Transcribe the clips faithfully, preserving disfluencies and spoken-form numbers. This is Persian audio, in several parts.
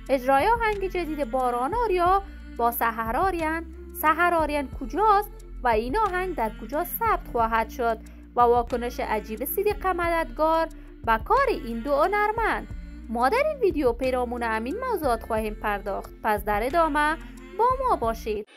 اجرای آهنگ جدید باران آریا با سحر آریان. سحر آریان کجاست و این آهنگ در کجا ثبت خواهد شد و واکنش عجیب صدیق مددگار و کار این دو هنرمند. ما در این ویدیو پیرامون همین موضوعات خواهیم پرداخت، پس در ادامه با ما باشید.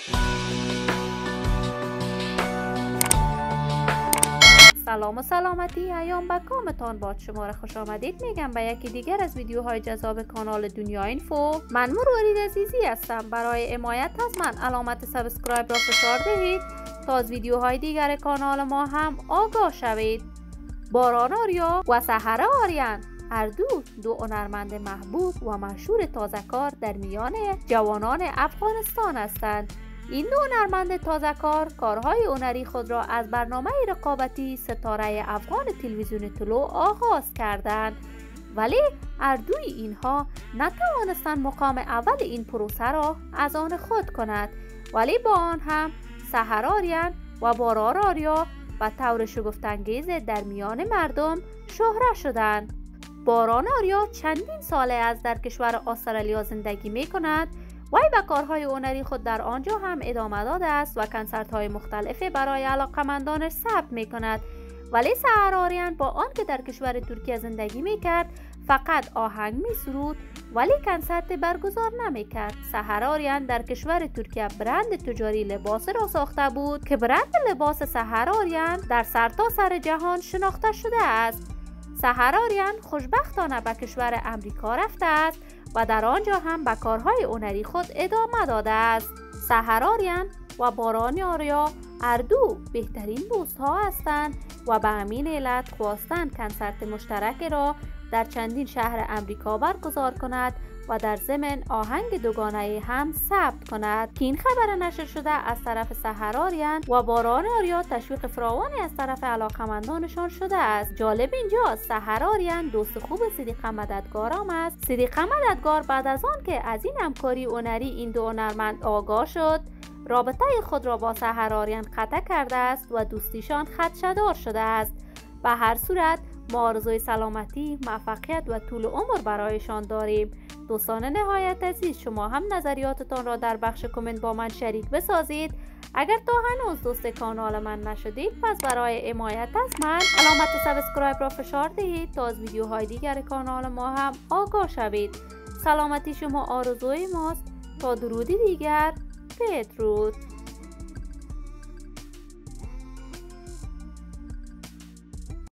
سلام و سلامتی، ایام به کامتان باد. شما را خوش آمدید میگم به یکی دیگر از ویدیوهای جذاب کانال دنیا اینفو. من مروارید عزیزی هستم. برای حمایت از من علامت سابسکرایب را فشار دهید تا از ویدیوهای دیگر کانال ما هم آگاه شوید. باران آریا و سحر آریان هر دو دو هنرمند محبوب و مشهور تازه‌کار در میان جوانان افغانستان هستند. این دو هنرمند تازه‌کار کارهای هنری خود را از برنامه رقابتی ستاره افغان تلویزیون طلوع آغاز کردند، ولی هر دوی اینها نتوانستند مقام اول این پروسه را از آن خود کند، ولی با آن هم سحر آریان و باران آریا به طور شگفت‌انگیز در میان مردم شهره شدند. باران آریا چندین ساله از در کشور استرالیا زندگی می کند. وی به کارهای هنری خود در آنجا هم ادامه داده است و کنسرت های مختلفی برای علاقمندانش ثبت می کند. ولی سحر آریان با آنکه در کشور ترکیه زندگی می کرد فقط آهنگ می سرود ولی کنسرت برگزار نمی کرد. سحر آریان در کشور ترکیه برند تجاری لباس را ساخته بود که برند لباس سحر آریان در سرتاسر سر جهان شناخته شده است. سحر آریان خوشبختانه به کشور امریکا رفته است و در آنجا هم به کارهای هنری خود ادامه داده است. سحر آریان و باران آریا هر دو بهترین دوست‌ها هستند و به همین علت خواستند کنسرت مشترک را در چندین شهر امریکا برگزار کند و در ضمن آهنگ دوگانه هم ثبت کند که این خبر نشر شده از طرف سحر آریان و باران آریا تشویق فراوانی از طرف علاقمندانشان شده است. جالب اینجاست سحر آریان دوست خوب صدیق مددگار هم است. صدیق مددگار بعد از آن که از این همکاری هنری این دو هنرمند آگاه شد، رابطه خود را با سحر آریان قطع کرده است و دوستیشان خدشه‌دار شده است. به هر صورت ما آرزوی سلامتی، موفقیت و طول عمر برایشان داریم. دوستان نهایت عزیز، شما هم نظریاتتان را در بخش کامنت با من شریک بسازید. اگر تا هنوز دوست کانال من نشدید پس برای حمایت از من علامت سابسکرایب را فشار دهید تا از ویدیوهای دیگر کانال ما هم آگاه شوید. سلامتی شما آرزوی ماست. تا درودی دیگر، بدرود.